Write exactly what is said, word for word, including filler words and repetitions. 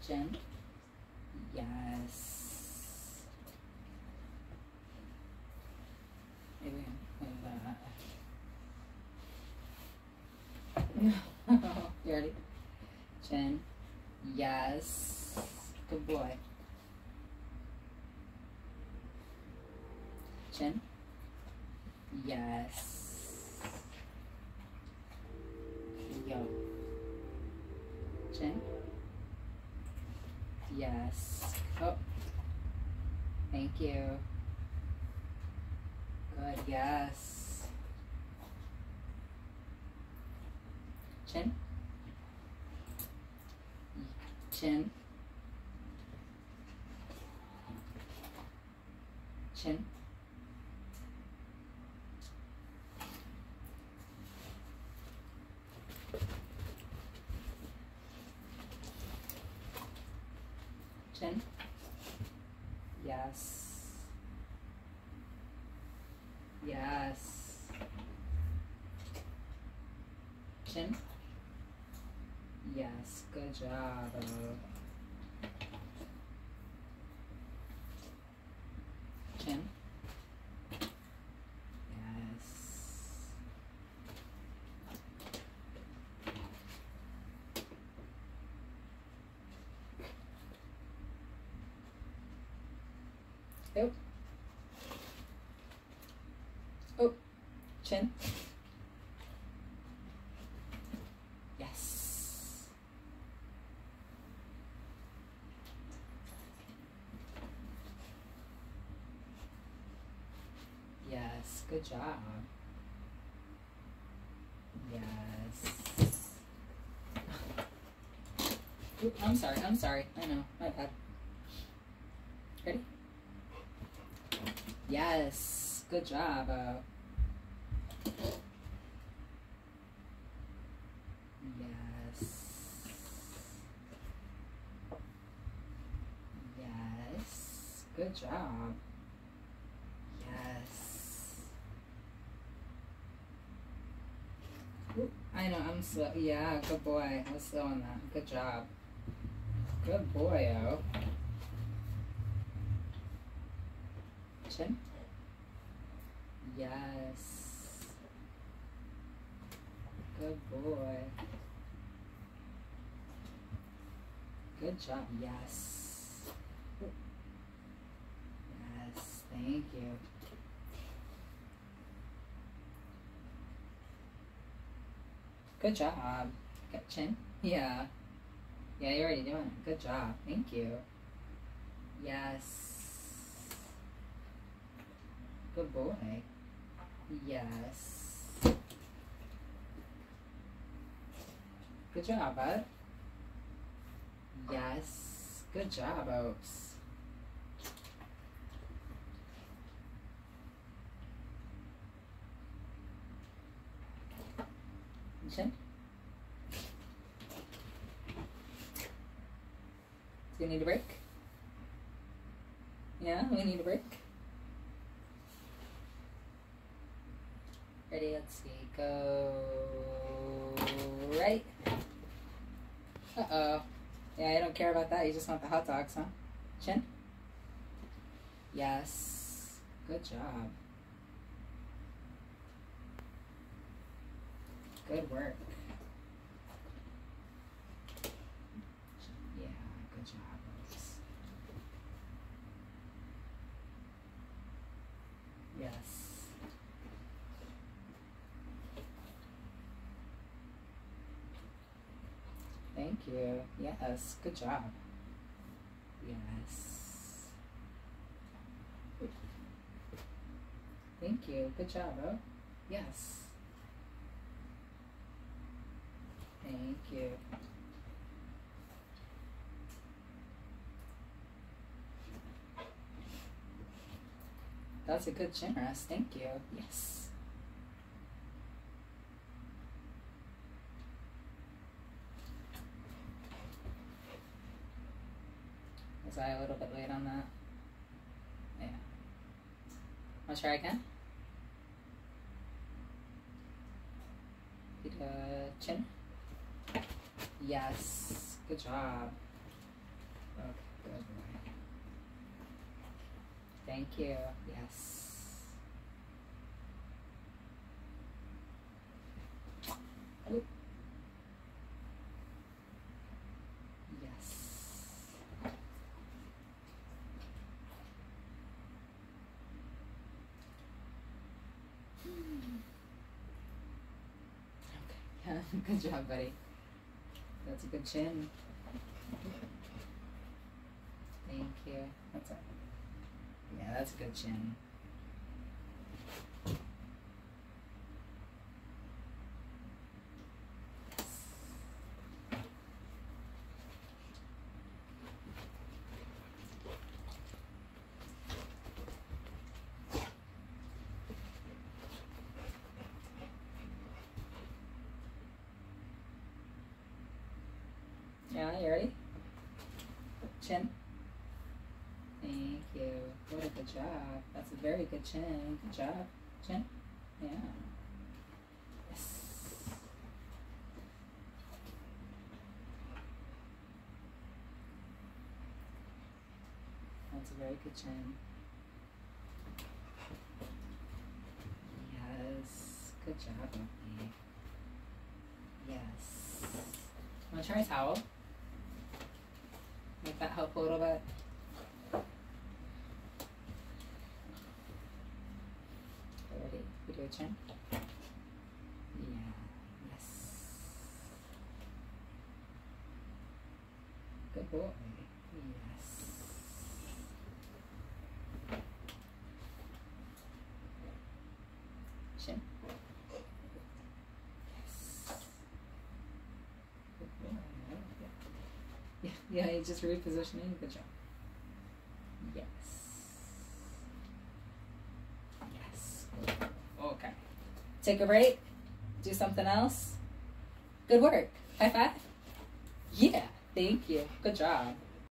Chin. Yes. Maybe move that. You ready? Chin. Yes. Good boy. Chin. Yes. Yo. Chin. Yes. Oh. Thank you. Good. Yes. Chin. Chin. Chin. Chin. Yes. Yes. Chin. Yes. Good job. Chin. Yes. Oh. Oh. Chin. Yes. Yes. Good job. Yes. Ooh, I'm sorry. I'm sorry. I know. My bad. Ready? Yes. Good job. Uh, yes. Yes. Good job. Yes. Ooh, I know. I'm slow. Yeah. Good boy. I was slow on that. Good job. Good boy. Oh. Chin. Yes. Good boy. Good job. Yes. Yes. Thank you. Good job. Got chin? Yeah. Yeah, you're already doing it. Good job. Thank you. Yes. Good boy. Yes. Good job, bud. Yes. Good job, Oaks. Chin. Do you need a break? Yeah, we need a break. Ready, let's see. Go right. Uh-oh. Yeah, I don't care about that. You just want the hot dogs, huh? Chin? Yes. Good job. Good work. Yeah, good job, Rose. Yes. Thank you. Yes, good job. Yes. Thank you. Good job, oh. Yes. Thank you. That's a good chin rest. Thank you. Yes. Was I a little bit late on that? Yeah. Wanna try again? Feet, uh, chin. Yes. Good job. Okay, good boy. Thank you. Yes. Oop. Yes. Okay. Good job, buddy. That's a good chin. Thank you. That's it. Yeah, that's a good chin. Yeah, you ready? Chin. Thank you. What a good job. That's a very good chin. Good job. Chin. Yeah. Yes. That's a very good chin. Yes. Good job, Bucky. Yes. Want to try a towel? Make that help a little bit. Ready? We do a chin. Yeah. Yes. Good boy. Yes. Chin. Yes. Good boy. Yeah, yeah, you just repositioning. Good job. Yes. Yes. Okay. Take a break. Do something else. Good work. High five. Yeah. Thank you. Good job.